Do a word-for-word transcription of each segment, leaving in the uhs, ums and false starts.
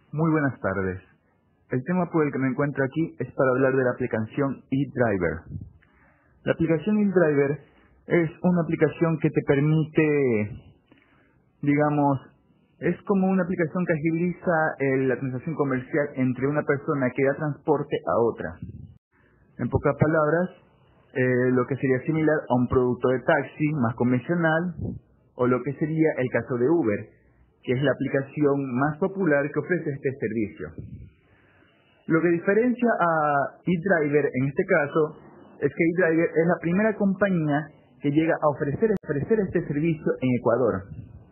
Muy buenas tardes. El tema por el que me encuentro aquí es para hablar de la aplicación eDriver. La aplicación eDriver es una aplicación que te permite, digamos, es como una aplicación que agiliza el- la transacción comercial entre una persona que da transporte a otra. En pocas palabras, eh, lo que sería similar a un producto de taxi más convencional, o lo que sería el caso de Uber, que es la aplicación más popular que ofrece este servicio. Lo que diferencia a eDriver en este caso es que eDriver es la primera compañía que llega a ofrecer, ofrecer este servicio en Ecuador.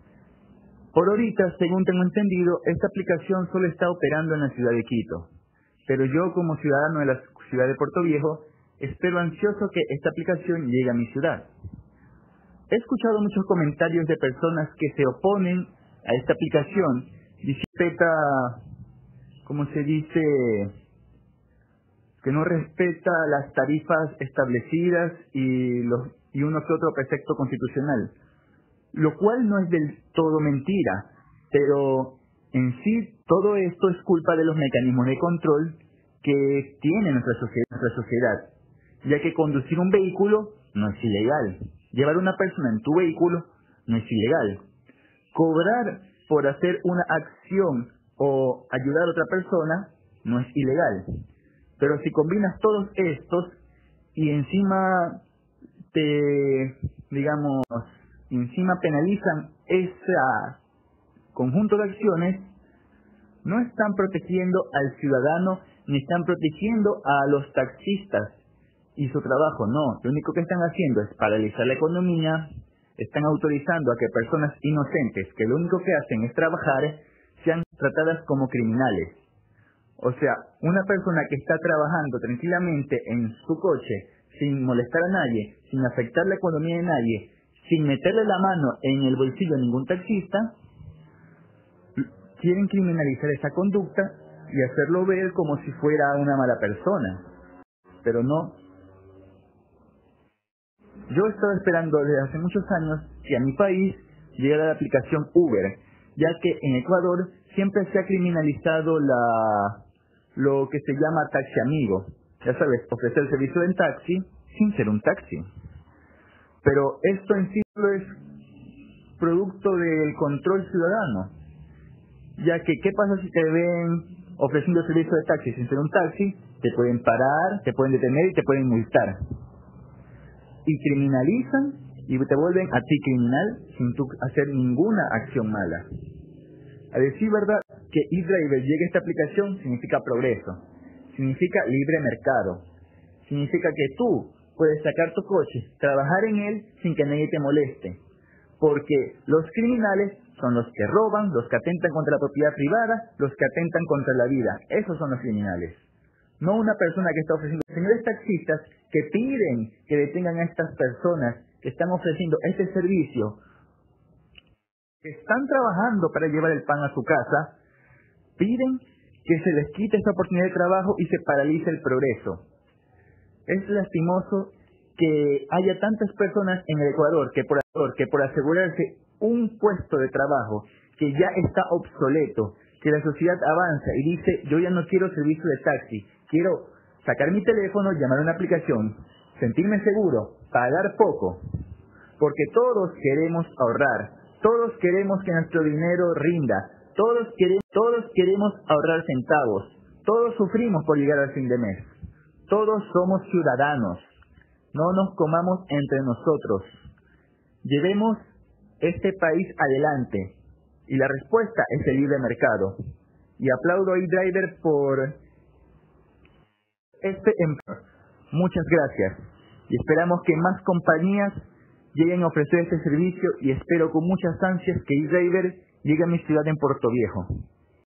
Por ahorita, según tengo entendido, esta aplicación solo está operando en la ciudad de Quito. Pero yo, como ciudadano de la ciudad de Puerto Viejo, espero ansioso que esta aplicación llegue a mi ciudad. He escuchado muchos comentarios de personas que se oponen a esta aplicación y respeta, como se dice, que no respeta las tarifas establecidas y, los, y uno que otro precepto constitucional, lo cual no es del todo mentira, pero en sí todo esto es culpa de los mecanismos de control que tiene nuestra sociedad, nuestra sociedad, ya que conducir un vehículo no es ilegal, llevar a una persona en tu vehículo no es ilegal, cobrar por hacer una acción o ayudar a otra persona no es ilegal. Pero si combinas todos estos y encima te, digamos, encima penalizan ese conjunto de acciones, no están protegiendo al ciudadano ni están protegiendo a los taxistas y su trabajo, no. Lo único que están haciendo es paralizar la economía, están autorizando a que personas inocentes, que lo único que hacen es trabajar, sean tratadas como criminales. O sea, una persona que está trabajando tranquilamente en su coche, sin molestar a nadie, sin afectar la economía de nadie, sin meterle la mano en el bolsillo a ningún taxista, quieren criminalizar esa conducta y hacerlo ver como si fuera una mala persona. Pero no. Yo he estado esperando desde hace muchos años que a mi país llegara la aplicación Uber, ya que en Ecuador siempre se ha criminalizado la lo que se llama taxi amigo. Ya sabes, ofrecer el servicio en taxi sin ser un taxi. Pero esto en sí solo es producto del control ciudadano, ya que ¿qué pasa si te ven ofreciendo el servicio de taxi sin ser un taxi? Te pueden parar, te pueden detener y te pueden multar. Y criminalizan y te vuelven a ti criminal sin tú hacer ninguna acción mala. A decir verdad, que eDriver llegue a esta aplicación significa progreso, significa libre mercado, significa que tú puedes sacar tu coche, trabajar en él sin que nadie te moleste, porque los criminales son los que roban, los que atentan contra la propiedad privada, los que atentan contra la vida. Esos son los criminales. No una persona que está ofreciendo, señores taxistas que piden que detengan a estas personas que están ofreciendo este servicio, que están trabajando para llevar el pan a su casa, piden que se les quite esta oportunidad de trabajo y se paralice el progreso. Es lastimoso que haya tantas personas en el Ecuador que por, que por asegurarse un puesto de trabajo que ya está obsoleto, que la sociedad avanza y dice, yo ya no quiero servicio de taxi, quiero sacar mi teléfono, llamar a una aplicación, sentirme seguro, pagar poco, porque todos queremos ahorrar, todos queremos que nuestro dinero rinda, todos queremos, todos queremos ahorrar centavos, todos sufrimos por llegar al fin de mes, todos somos ciudadanos, no nos comamos entre nosotros, llevemos este país adelante, y la respuesta es el libre mercado. Y aplaudo a eDriver por este empleo. Muchas gracias. Y esperamos que más compañías lleguen a ofrecer este servicio y espero con muchas ansias que eDriver llegue a mi ciudad en Puerto Viejo.